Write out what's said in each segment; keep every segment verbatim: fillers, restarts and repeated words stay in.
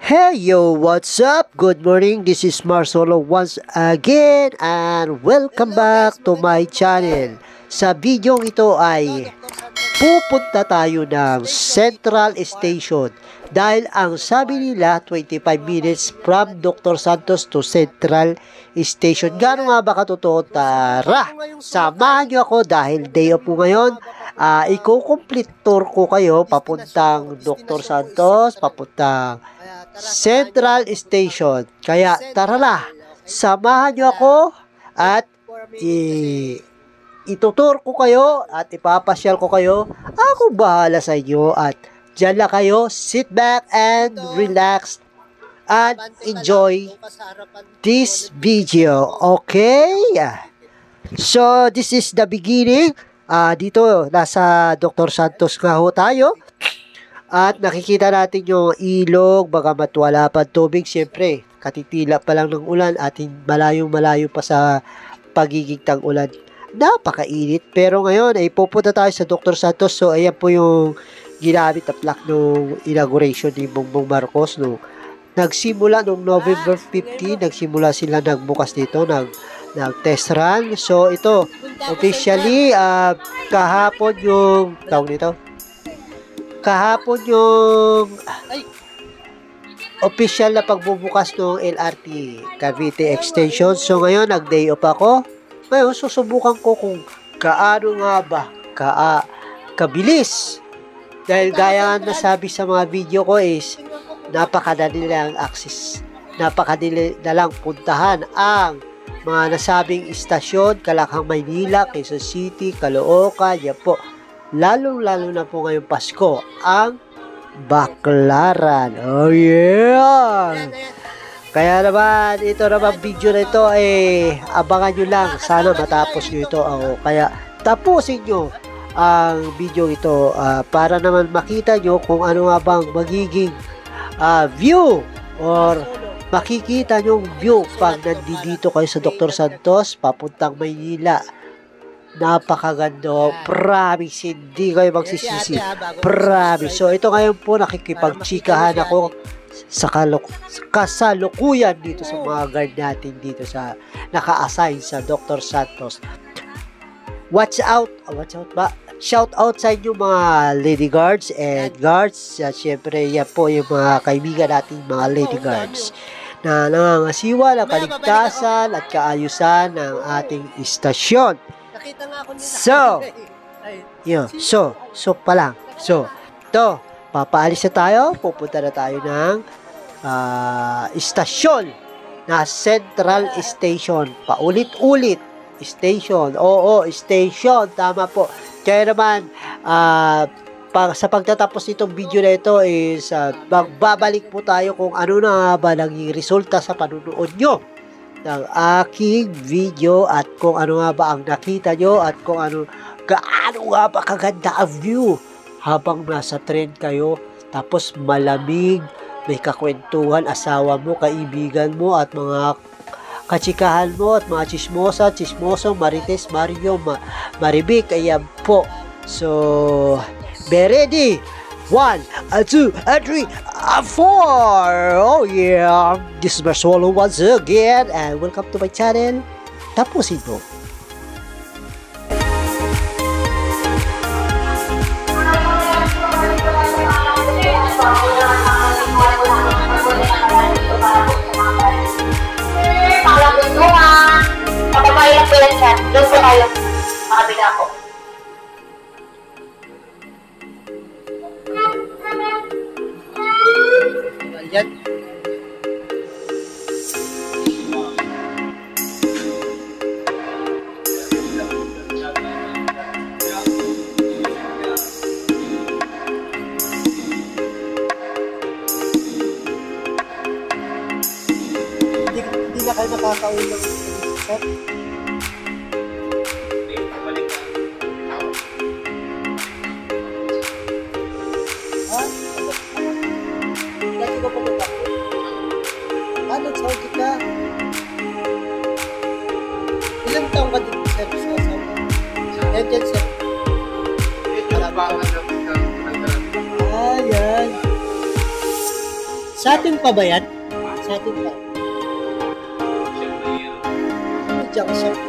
Hey yo, what's up? Good morning, this is Marcelo once again and welcome back to my channel. Sa video ito ay pupunta tayo ng Central Station dahil ang sabi nila twenty-five minutes from Doctor Santos to Central Station. Gano'n nga ba katotoo? Tara, samahan nyo ako dahil day off po ngayon. Uh, Iko-complete tour ko kayo papuntang Doctor Santos, papuntang Central Station. Kaya tara na, samahan nyo ako at i itutur ko kayo at ipapasyal ko kayo. Ako bahala sa inyo at dyan lang kayo, sit back and relax and enjoy this video. Okay? So, this is the beginning. Uh, dito, nasa Doctor Santos nga ho tayo. At nakikita natin yung ilog, bagamat wala pa tubig. Siyempre, katitila pa lang ng ulan at malayo-malayo pa sa pagiging tang-ulan. Napakainit. Pero ngayon, ay pupunta tayo sa Doctor Santos. So, ayan po yung ginamit na plaque nung inauguration ni Bongbong Marcos. No? Nagsimula noong November fifteenth, nagsimula sila nagbukas dito, nag, nag-test run. So, ito, officially, uh, kahapon yung, tawag nito, kahapon yung official na pagbubukas ng L R T Cavite Extension. So ngayon nag-day off ako. Ngayon susubukan ko kung kaano nga ba ka kabilis. Dahil gaya nga nasabi sa mga video ko is napakadali lang access. Napakadali na lang puntahan ang mga nasabing istasyon, Kalakhang, Maynila, Quezon City, Caloocan, yan po. Lalo-lalo na po ngayong Pasko, ang Baclaran. Oh yeah! Kaya naman, ito naman video na ito, eh, abangan nyo lang. Sana matapos nyo ito. Oh, kaya tapusin nyo ang video ito uh, para naman makita nyo kung ano nga bang magiging uh, view or makikita nyo view pag nandito kayo sa Doctor Santos, papuntang Maynila. Napakaganda. Promise, hindi kayo magsisisi. Promise. So, ito ngayon po, nakikipagchikahan ako sa kasalukuyan dito sa mga guard natin dito sa naka-assign sa Doctor Santos. Watch out. Watch out ba? Shout out sa inyo mga lady guards and guards. Uh, Siyempre, yan po yung mga kaibigan natin, mga lady guards na nangangasiwa ng kaligtasan at kaayusan ng ating istasyon. So, yun. So, so pa lang. So, to, papaalis na tayo. Pupunta na tayo ng uh, istasyon na Central Station. Paulit-ulit. Station. Oo, station. Tama po. Kaya naman, uh, pag, sa pagtatapos nitong video na ito is uh, magbabalik po tayo kung ano na ba naging resulta sa panunood nyo ng aking video at kung ano nga ba ang nakita nyo at kung ano, gaano nga ba kaganda ang view habang nasa train kayo, tapos malamig, may kakwentuhan, asawa mo, kaibigan mo at mga kachikahan mo at mga chismosa, chismoso, marites, Mario, ma maribik, ayan po. So, be ready! One, a two, a three, a four. Oh yeah, this is Marcelo once again, and welcome to my channel. Tapusin mo. Pakalapit mo nga. Kapapay lang po yan chat. Doon po tayo. Makabila po. Ayan. Hindi, hindi na kayo nakakauwi ng set. Nag-Saudi ka. Ilang taong ka dito, sir, sa Saudi? Yan dyan, sir. Ah, yan. Sa atin pa ba yan? Sa atin pa. Diyan ka siya.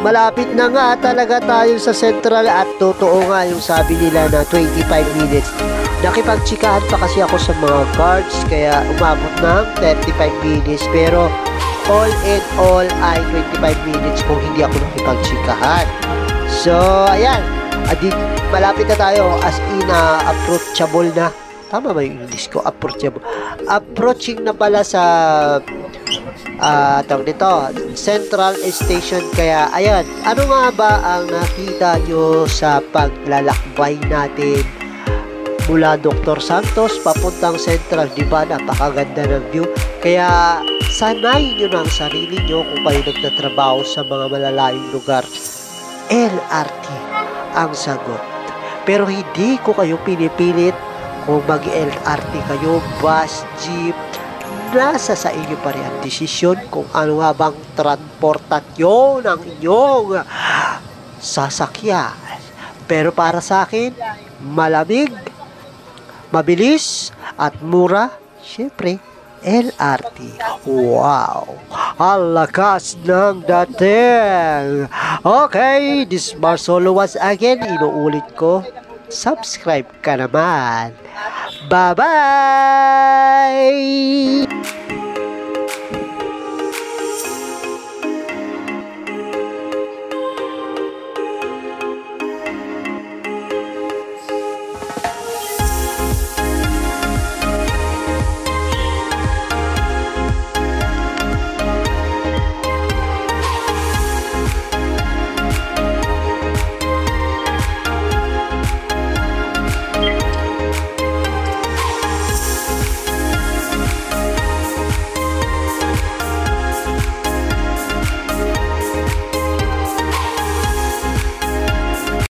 malapit na nga talaga tayo sa Central at totoo nga yung sabi nila na twenty-five minutes. Nakipagtsikahan pa kasi ako sa mga guards kaya umabot ng thirty-five minutes pero all in all ay twenty-five minutes kung hindi ako nakipagtsikahan. So, ayan. Adi, malapit na tayo as in uh, approachable na. Tama ba yung English ko? Approachable. Approaching na pala sa uh, tawag nito, Central Station. Kaya, ayan. Ano nga ba ang nakita nyo sa paglalakbay natin mula Doctor Santos papuntang Central? Diba? Napakaganda ng view. Kaya, sanayin nyo na ang sarili nyo kung kayo nagtatrabaho sa mga malalayong lugar. L R T ang sagot. Pero hindi ko kayo pinipilit kung mag-L R T kayo, bus, jeep, nasa sa inyo pa rin ang desisyon kung ano nga bang transportasyon ng inyong sasakyan. Pero para sa akin, malamig, mabilis, at mura, syempre, L R T. Wow! Ang lakas ng dating! Okay, this Marsolo once again, inuulit ko, subscribe ka naman. Bye-bye!